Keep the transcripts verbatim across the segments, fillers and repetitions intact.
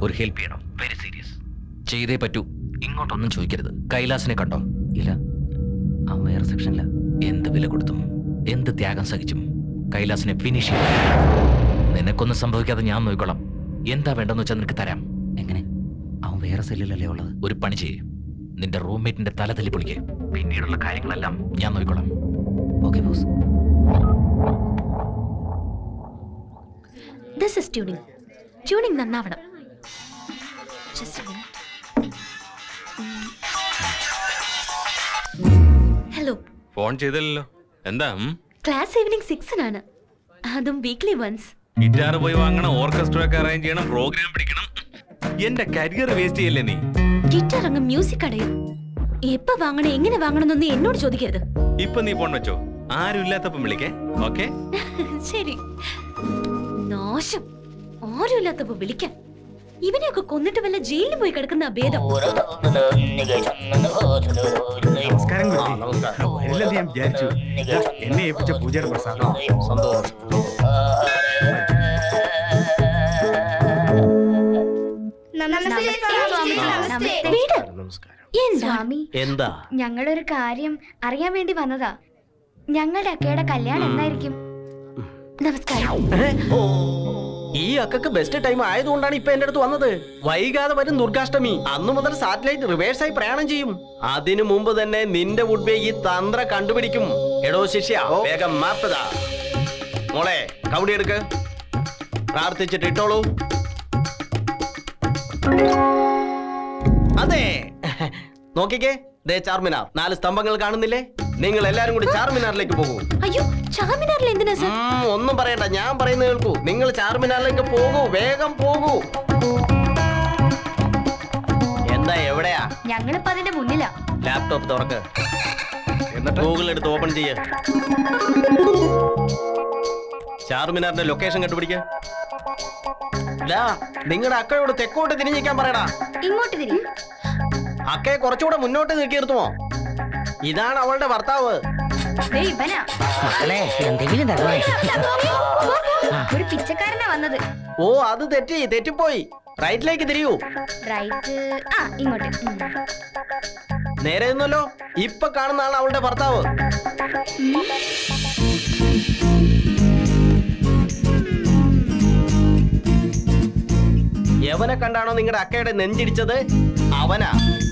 ഒരു ഹെൽപ്പ് ചെയ്യണം, very serious. ചെയ്തേ പറ്റൂ. ഇങ്ങോട്ടൊന്നും ചോദിക്കരുത്. കൈലാസിനെ കണ്ടോ? ഇല്ല, അവൻ വേറെ സെക്ഷനില്ല. എന്ത് വില കൊടുത്തും എന്ത് ത്യാഗം സഹിച്ചും കൈലാസിനെ ഫിനിഷ് ചെയ്യും. നിനക്കൊന്നും സംഭവിക്കാതെ ഞാൻ നോക്കിക്കോളാം. എന്താ വേണ്ടെന്ന് വെച്ചാൽ നിനക്ക് തരാം. എങ്ങനെ? അവൻ വേറെ സെല്ലിലല്ലേ ഉള്ളത്? ഒരു പണി ചെയ്യേ, നിന്റെ റൂംമേറ്റിന്റെ തല തല്ലി പൊളിക്കേ. പിന്നീടുള്ള കാര്യങ്ങളെല്ലാം ഞാൻ നോക്കിക്കോളാം. Okay boss. This is tuning. Tuning നന്നാവണം. Just a minute. Hello. Phone ചെയ്തല്ലോ. എന്താ? ക്ലാസ് ഈവനിങ് സിക്സിനാണ്, അതും വീക്ക്ലി വൺസ്. ഗിറ്റാർ പോയി വാങ്ങണം, ഓർക്കസ്ട്ര ഒക്കെ അറേഞ്ച് ചെയ്യണം, പ്രോഗ്രാം പിടിക്കണം. എന്റെ കരിയർ വേസ്റ്റ് ചെയ്യല്ലേ നീ? ഗിറ്റാർ അങ്ങ് മ്യൂസിക് കടയിൽ എപ്പോ വാങ്ങണം, എങ്ങനെ വാങ്ങണം എന്നൊന്നും എന്നോട് ചോദിക്കരുത്. ഇപ്പൊ നീ ഫോൺ വെച്ചോ, ആരും ഇല്ലാത്തപ്പം വിളിക്കേ. ഓക്കെ ശരി. നാശം, ആരും ഇല്ലാത്തപ്പോ വിളിക്കാൻ. ഇവനെയൊക്കെ കൊന്നിട്ട് വല്ല ജയിലിൽ പോയി കിടക്കുന്ന ഭേദം. നമസ്കാരം വരില്ലെന്ന് ഞാൻ വിചാരിച്ചു. എന്നെ ഏൽപ്പിച്ച പൂജയുടെ പ്രസാദം. എന്താ? ഞങ്ങളൊരു കാര്യം അറിയാൻ വേണ്ടി വന്നതാ. ഞങ്ങളുടെ അക്കയുടെ കല്യാണം എന്നായിരിക്കും? നമസ്കാരം. ഈ അക്കക്ക് ബെസ്റ്റ് ടൈം ആയതുകൊണ്ടാണ് ഇപ്പൊ എന്റെ അടുത്ത് വന്നത്. വൈകാതെ വരും ദുർഗാഷ്ടമി. അന്നു മുതൽ സാറ്റലൈറ്റ് റിവേഴ്സായി പ്രയാണം ചെയ്യും. അതിനു മുമ്പ് തന്നെ നിന്റെ വുഡ്ബേ ഈ തന്ത്ര കണ്ടുപിടിക്കും. എടോ ശിഷ്യ, വേഗം മാപ്പതാ. മോളെ കവടി എടുക്ക്, പ്രാർത്ഥിച്ചിട്ട് ഇട്ടോളൂ. അതെ, നോക്കിക്കേ, ദേ ചാർമിനാർ. നാല് സ്തംഭങ്ങൾ കാണുന്നില്ലേ? നിങ്ങൾ എല്ലാരും കൂടി ചാർമിനാറിലേക്ക് പോകൂ. അയ്യോ, ചാർമിനാറിൽ എന്തിനാ സർ? ഒന്നും പറയണ്ട, ഞാൻ പറയുന്നത് കേൾക്കൂ. നിങ്ങൾ ചാർമിനാറിലേക്ക് പോകൂ, വേഗം പോകൂ. എന്താ, എവിടെയാ? ഞങ്ങളിപ്പോ അതിന്റെ മുന്നിലാ. ലാപ്ടോപ്പ് തുറക്ക്, എന്നിട്ട് ഗൂഗിൾ എടുത്ത് ഓപ്പൺ ചെയ്യ. ചാർമിനാറിന്റെ ലൊക്കേഷൻ കണ്ടുപിടിക്ക. നിങ്ങളുടെ അക്കയോട് തെക്കോട്ട് തിരിഞ്ഞിരിക്കാൻ പറയടാ. ഇങ്ങോട്ട് തിരി. അക്കയെ കുറച്ചുകൂടെ മുന്നോട്ട് നീക്കി നിർത്തുമോ? ഇതാണ് അവളുടെ ഭർത്താവ്. ഒരു പിച്ചക്കാരനാ വന്നത്. ഓ, അത് തെറ്റി തെറ്റിപ്പോയി. റൈറ്റിലേക്ക് തിരിയൂ. റൈറ്റ്. ആ, ഇങ്ങോട്ട്. നേരെ നിന്നല്ലോ. ഇപ്പൊ കാണുന്ന ആളാണ് അവളുടെ ഭർത്താവ്. യവനെ കണ്ടാണോ നിങ്ങളുടെ അക്കയുടെ നെഞ്ചിടിച്ചത്? അവനാ.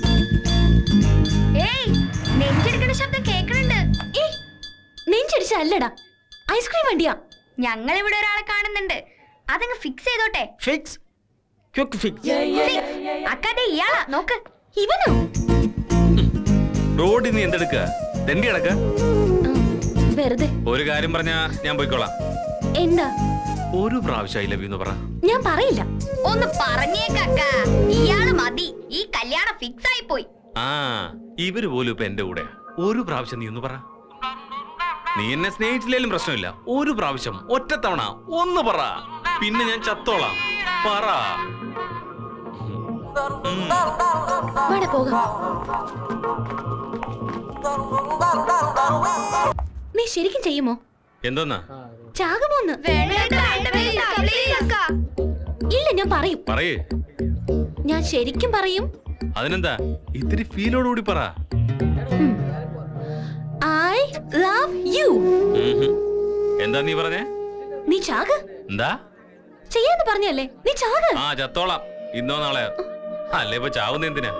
നെഞ്ചിടിക്കുന്ന ശബ്ദം കേൾക്കുന്നുണ്ട്. നെഞ്ചിടിച്ച അല്ലടാ, ഐസ്ക്രീം വണ്ടിയാ. ഞങ്ങൾ ഇവിടെ ഒരാളെ കാണുന്നുണ്ട്, അതങ്ങ് ഫിക്സ് ചെയ്തോട്ടെ. ഫിക്സ്? Quick fix. അക്കാതെ ഇയാളാ, നോക്ക്. ഇവനോ? റോഡിൽ നീ എന്തെടുക്കുക? തെണ്ടി കിടക്ക. വെറുതെ. ഒരു കാര്യം പറഞ്ഞാ ഞാൻ പോയിക്കോളാം. എന്താ? ഒരു പ്രാവശ്യം ഐ ലവ് യു എന്ന് പറ. ഞാൻ പറയില്ല. ഒന്ന് പറഞ്ഞേക്ക. ഇയാള് മതി, ഈ കല്യാണം ഫിക്സ് ആയി പോയി. ആ, ഇവര് പോലും ഇപ്പൊ എന്റെ കൂടെ. ഒരു പ്രാവശ്യം നീ ഒന്ന് പറ. നീ എന്നെ സ്നേഹിച്ചില്ലേലും പ്രശ്നമില്ല. ഒരു പ്രാവശ്യം, ഒറ്റത്തവണ ഒന്ന് പറ. പിന്നെ ഞാൻ ചത്തോളാം. പറ. നീ ശരിക്കും ചെയ്യുമോ? എന്തോന്നാ? ചാകുമോന്ന്? ഇല്ല, ഞാൻ പറയും. പറയേ. ഞാൻ ശരിക്കും പറയും. അതിനെന്താ, ഇത്തിരി ഫീലോടുകൂടി പറ. I love you. എന്താ നീ പറഞ്ഞേ? നീ ചാക. എന്താ ചെയ്യാന്ന് പറഞ്ഞല്ലേ? നീ ചാക. ആ, ചത്തോളാം. ഇന്നോ നാളെ. അല്ലേ ഇപ്പൊ ചാവുന്ന എന്തിനാ?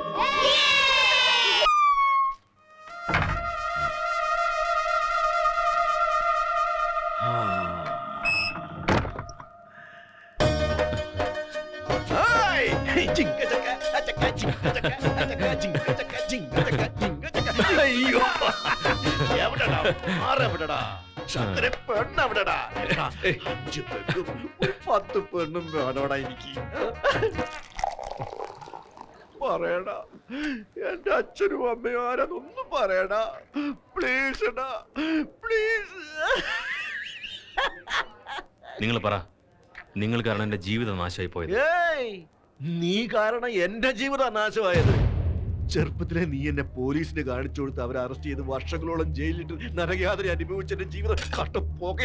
അയ്യോ, എവിടെടാ? ആരെവിടെടാ? ചന്ദ്ര പെണ്ണെവിടെടാ? അഞ്ച് പെണ്ണും ഒരു പത്ത് പെണ്ണും വേണോടാ എനിക്ക്. പറയടാ, എന്റെ അച്ഛനും അമ്മയും ആരെന്നൊന്നും പറയടാ. പ്ലീസ് എടാ, പ്ലീസ്. നിങ്ങൾ പറ. നിങ്ങൾ കാരണം എന്റെ ജീവിതം നാശമായി പോയത്. ഏയ്, നീ കാരണം എന്റെ ജീവിതം നാശമായത്. ചെറുപ്പത്തിലെ നീ എന്നെ പോലീസിന് കാണിച്ചു കൊടുത്ത് അവരെ അറസ്റ്റ് ചെയ്ത് വർഷങ്ങളോളം ജയിലിട്ട് നരകയാതന അനുഭവിച്ച എന്റെ ജീവിതം കട്ട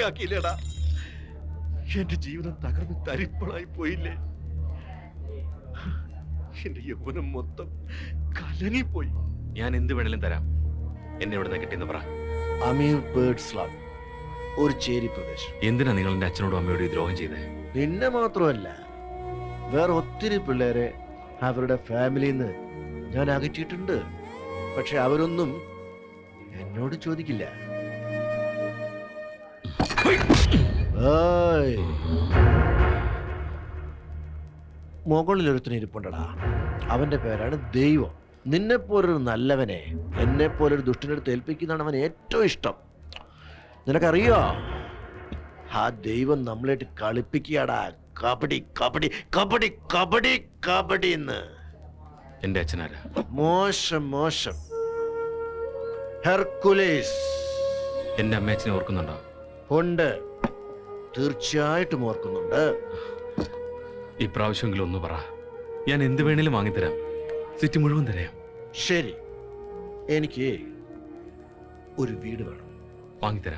പുകയാക്കിയില്ലേടാ. എന്റെ ജീവിതം തകർന്ന് തരിപ്പളായി പോയില്ലേ? എന്റെ യൗവനം മൊത്തം കലങ്ങിപ്പോയി. ഞാൻ എന്ത് വേണേലും തരാം. എന്നെ ഇവിടെ നിന്ന് കിട്ടിയെന്ന് പറ. അമീർ ബേർഡ് സ്ലം, ഒരു ചേരി പ്രദേശം. എന്തിനാ നിങ്ങൾ എന്റെ അച്ഛനോടും അമ്മയോടും ഈ ദ്രോഹം ചെയ്തേ? നിന്നെ മാത്രമല്ല, വേറെ ഒത്തിരി പിള്ളേരെ അവരുടെ ഫാമിലിയിൽ നിന്ന് ഞാൻ അകറ്റിയിട്ടുണ്ട്. പക്ഷെ അവരൊന്നും എന്നോട് ചോദിക്കില്ല. മുകളിലൊരുത്തിന് ഇരിപ്പുണ്ടടാ, അവന്റെ പേരാണ് ദൈവം. നിന്നെ പോലൊരു നല്ലവനെ എന്നെ പോലൊരു ദുഷ്ടനെടുത്ത് ഏൽപ്പിക്കുന്നതാണ് അവൻ ഏറ്റവും ഇഷ്ടം. നിനക്കറിയോ, ആ ദൈവം നമ്മളായിട്ട് കളിപ്പിക്കുകയാടാ. കബഡി കബഡി കബഡി കബഡി കബഡി എന്ന്. എന്റെ അച്ഛനാരാ? മോശം മോശം. ഹെർക്കുലേസ്. എന്റെ അമ്മയച്ഛനെ ഓർക്കുന്നുണ്ടോ? ഉണ്ട്, തീർച്ചയായിട്ടും ഓർക്കുന്നുണ്ട്. ഇപ്രാവശ്യമെങ്കിലും ഒന്ന് പറ. ഞാൻ എന്ത് വേണേലും വാങ്ങിത്തരാം. സിറ്റി മുഴുവൻ തരാം. ശരി, എനിക്ക് ഒരു വീട് വേണം. വാങ്ങിത്തരാം.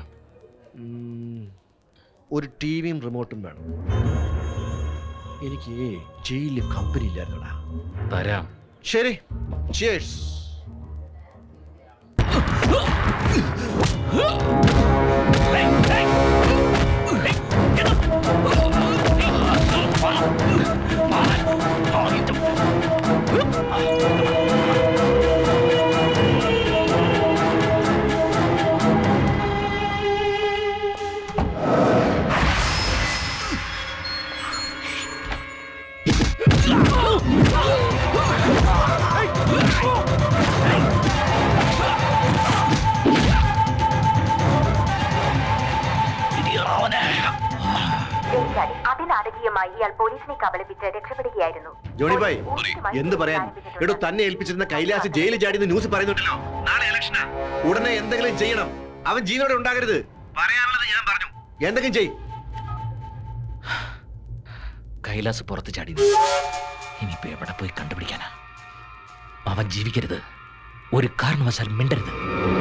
ഒരു ടി വിയും റിമോട്ടും വേണം. എനിക്ക് ജയിലിൽ കമ്പനി ഇല്ലായിരുന്നടാ. തരാം. ശരി, cheers. അതിനാടകീയമായി ഇയാൾ പോലീസിനെ കബളിപ്പിച്ച് രക്ഷപ്പെടുകയായിരുന്നു. ജോണി ഭായ്, എന്ത് പറയാൻ? എടോ, തന്നെ ഏൽപ്പിച്ചിരുന്ന കൈലാസ് ജയിലിൽ ചാടിയെന്ന് ന്യൂസ് പറയുന്നുണ്ടല്ലോ. നാളെ ഇലക്ഷനാ, ഉടനെ എന്തെങ്കിലും ചെയ്യണം. അവൻ ജീവനോടെ ഉണ്ടാകരുത്. പറയാനുള്ളത് ഞാൻ പറഞ്ഞു. എന്തെങ്കിലും ചെയ്. കൈലാസ് പുറത്ത് ചാടി. ഇനിയിപ്പോ എവിടെ പോയി കണ്ടുപിടിക്കാനാ? അവൻ ജീവിക്കരുത്. ഒരു കാരണവശാൽ മിണ്ടരുത്.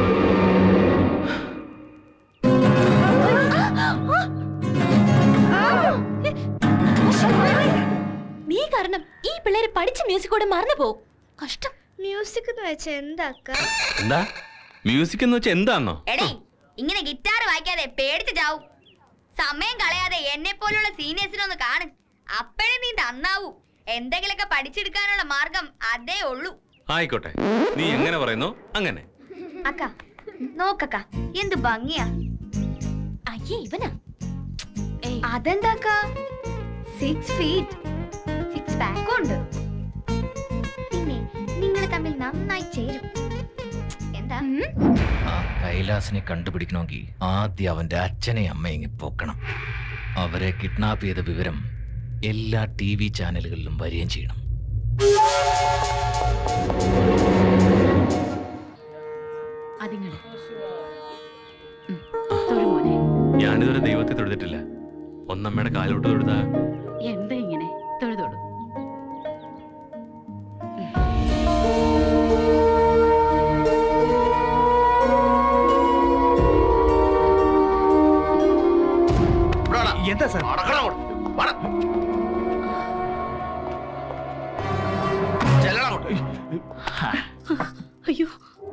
നീ കാരണം ഈ പിള്ളേര് പഠിച്ച മ്യൂസിക് കൂടെ മറന്നു പോകും. കഷ്ടം. മ്യൂസിക് എന്ന് വെച്ചാ എന്താക്ക? എന്താ മ്യൂസിക് എന്ന് വെച്ചാൽ എന്താന്നോ? എടേ, ഇങ്ങനെ ഗിറ്റാർ വായിക്കാതെ പേടിച്ച് ചാവും. സമയം കളയാതെ എന്നെ പോലുള്ള സീനിയേഴ്സിനൊന്ന് കാണും. അപ്പോഴേ നീ നന്നാവൂ. എന്തെങ്കിലുമൊക്കെ പഠിച്ചെടുക്കാനുള്ള മാർഗം അതേ ഉള്ളൂ. ആയിക്കോട്ടെ, നീ എങ്ങനെ പറയുന്നു അങ്ങനെ. അക്ക നോക്കക്ക, എന്ത് ഭംഗിയാ. അയ്യേ, ഇവനാ? അതെന്താക്ക? സിക്സ് ഫീറ്റ് സിക്സ് പാക്ക് ഉണ്ട്. പിന്നെ നിങ്ങൾ തമ്മിൽ നന്നായി ചേരും. എന്താ? ആ കൈലാസിനെ കണ്ടുപിടിക്കണമെങ്കിൽ ആദ്യം അവന്റെ അച്ഛനെയും അമ്മയെയും പോക്കണം. അവരെ കിഡ്നാപ്പ് ചെയ്ത വിവരം എല്ലാ ടി വി ചാനലുകളിലും വരികയും ചെയ്യണം. ഞാനിതുവരെ ദൈവത്തെ തൊഴുതിട്ടില്ല. ഒന്നമ്മയുടെ കാലോട്ട് തൊഴുതാ എന്താ ഇങ്ങനെ തൊഴുതോളൂ. എന്താ സാർ? അയ്യോ,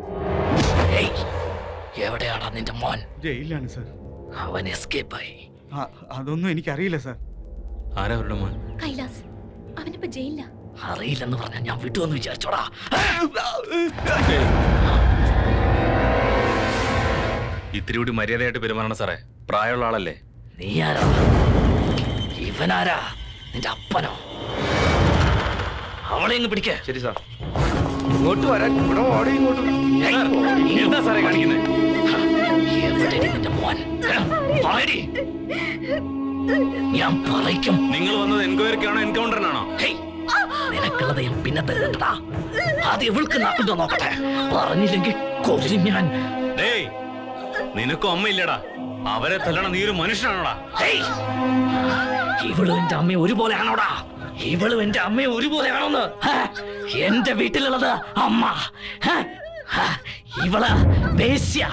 എവിടെയാടാ നിന്റെ മോൻ? ജയിലിലാണ് സാർ. അവൻ എസ്കേപ്പ് ആയി. അതൊന്നും എനിക്കറിയില്ല സാർ. ആരാ അവരുടെ മോൻ? കൈലാസ്. അവനിപ്പോ ജയിലില്ല. അറിയില്ലെന്ന് പറഞ്ഞാൽ ഞാൻ വിട്ടുവെന്ന് വിചാരിച്ചോടാ. ഇത്തിരി കൂടി മര്യാദയായിട്ട് പെരുമാറണം സാറേ. പ്രായമുള്ള ആളല്ലേ. നീ ആരാ? ഇവനാരാ? നിന്റെ അപ്പനോ? അവളെ ഇങ്ങ് പിടിക്ക. ശരി സാർ. ഇങ്ങോട്ട് വരാൻ. ഇവിടെ ഓടി ഇങ്ങോട്ട്. എന്താ സാറേ കാണിക്കുന്നത്? എവിടെ നിന്റെ മോൻ? പറയടി. ഞാൻ പറയിക്കും. നിങ്ങൾ വന്നത് എൻക്വയറിക്കാണോ എൻകൗണ്ടറിനാണോ? നിനക്കുള്ളത് ഞാൻ പിന്നെ തരുന്നുണ്ടാ. ആദ്യം ഇവൾക്ക് നാക്കുണ്ടോ നോക്കട്ടെ. പറഞ്ഞില്ലെങ്കിൽ കൊല്ലും ഞാൻ. ഡേയ്, നിനക്കും അമ്മയില്ലടാ. അവരെ തല്ലണ നീ ഒരു മനുഷ്യനാണോടാ? ഇവളും എന്റെ അമ്മയും ഒരുപോലെ ആണോടാ? ഇവളും എന്റെ അമ്മയും ഒരുപോലെ ആണോന്ന്? എന്റെ വീട്ടിലുള്ളത് അമ്മ, ഇവള് വേശ്യ.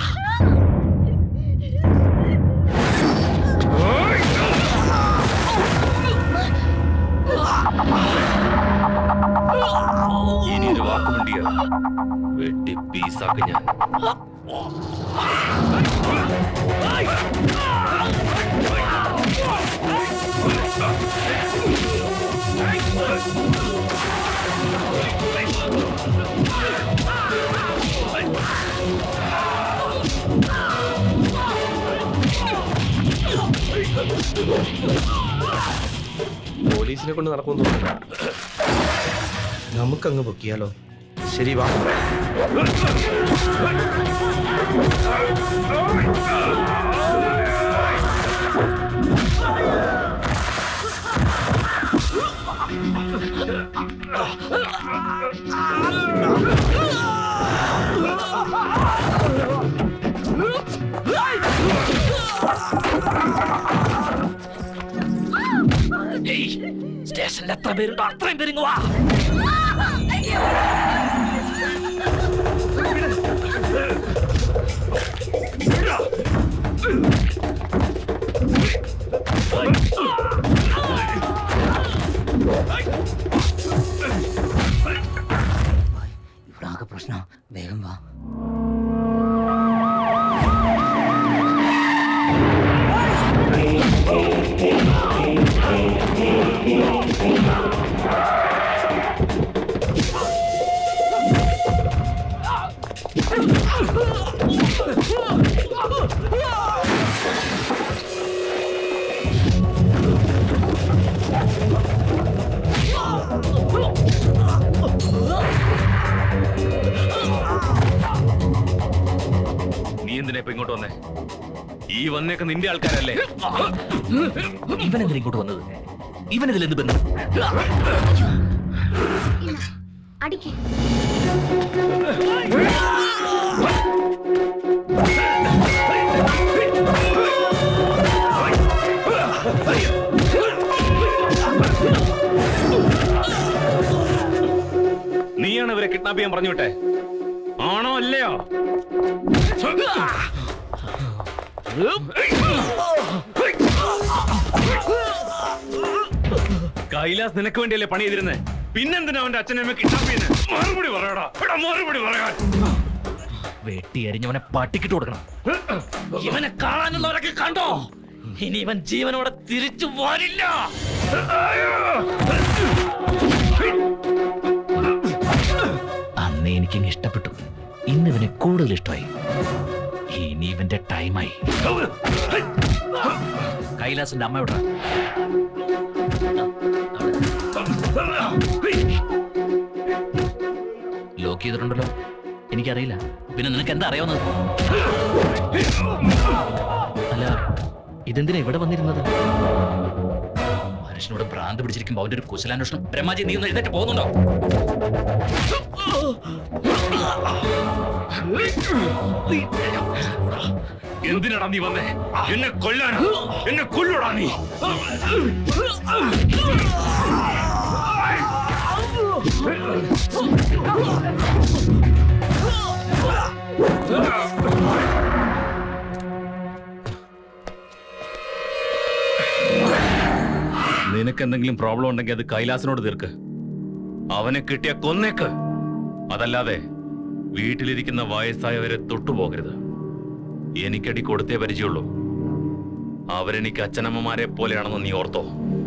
വെട്ടി പീസാക്ക് ഞാൻ. പോലീസിനെ കൊണ്ട് നടക്കുമെന്ന് തോന്നുന്നു. നമുക്കങ്ങ് പൊക്കിയാലോ? ശരി വാ. സ്റ്റേഷനിൽ എത്ര പേരുണ്ടോ അത്രയും പേര് വാ. ഇവിടെ ആകെ പ്രശ്നം. വേഗം വാ. നീ എന്തിനാ ഇപ്പൊ ഇങ്ങോട്ട് വന്നേ? ഈ വന്നേക്ക് നിന്റെ ആൾക്കാരല്ലേ? ഇവനെന്തിനാ ഇങ്ങോട്ട് വന്നത്? ഇവനെതിൽ എന്ത് ബന്ധം? അടിക്ക്. നീയാണ് ഇവരെ കിഡ്നാപ്പ് ചെയ്യാൻ പറഞ്ഞു വിട്ടെ? ആണോ അല്ലയോ? കൈലാസ് നിനക്ക് വേണ്ടിയല്ലേ പണി ചെയ്തിരുന്നേ? പിന്നെന്തിനാ അവന്റെ അച്ഛനെ കിഡ്നാപ്പ് ചെയ്യുന്നത്? മറുപടി പറയടാ, മറുപടി പറയാൻ. വെട്ടി എറിഞ്ഞവനെ പട്ടിക്കിട്ട് കൊടുക്കണം. ഇവനെ കാണാനുള്ളവരൊക്കെ കണ്ടോ? ഇനി ഇവൻ ജീവനോടെ തിരിച്ചു വരില്ല. അന്ന് എനിക്കിങ്ങ് ഇഷ്ടപ്പെട്ടു. ഇന്ന് ഇവനെ കൂടുതൽ ഇഷ്ടമായി. ഇനി ഇവന്റെ ടൈമായി. കൈലാസിന്റെ അമ്മയോട് ലോക്ക് ചെയ്തിട്ടുണ്ടല്ലോ. എനിക്കറിയില്ല. പിന്നെ നിനക്ക് എന്താ അറിയാവുന്നത്? അല്ല, ഇതെന്തിനാ ഇവിടെ വന്നിരുന്നത്? മനുഷ്യനോട് ഭ്രാന്ത് പിടിച്ചിരിക്കുമ്പോ അവന്റെ ഒരു കുശലാന്വേഷണം. ബ്രഹ്മാജി, നീ ഒന്ന് എഴുന്നേറ്റ് പോകുന്നുണ്ടോ? എന്തിനാടാ നീ വന്നേ? എന്നെ കൊല്ലാൻ? എന്നെ കൊല്ലൂടാ നീ? നിനക്ക് എന്തെങ്കിലും പ്രോബ്ലം ഉണ്ടെങ്കിൽ അത് കൈലാസിനോട് തീർക്ക്. അവനെ കിട്ടിയ കൊന്നേക്ക്. അതല്ലാതെ വീട്ടിലിരിക്കുന്ന വയസ്സായവരെ തൊട്ടുപോകരുത്. എനിക്കടി കൊടുത്തേ പരിചയമുള്ളൂ. അവരെനിക്ക് അച്ഛനമ്മമാരെ പോലെയാണെന്ന് നീ ഓർത്തോ?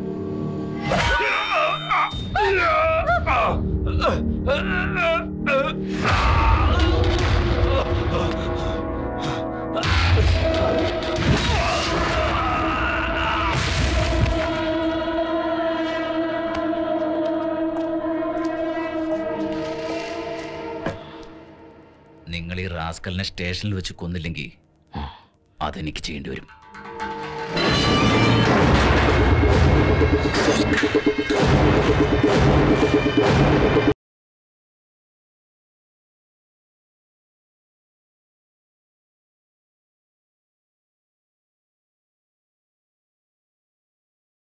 നിങ്ങൾ ഈ റാസ്കലിനെ സ്റ്റേഷനിൽ വെച്ച് കൊന്നില്ലെങ്കിൽ അതെനിക്ക് ചെയ്യേണ്ടി വരും. ആ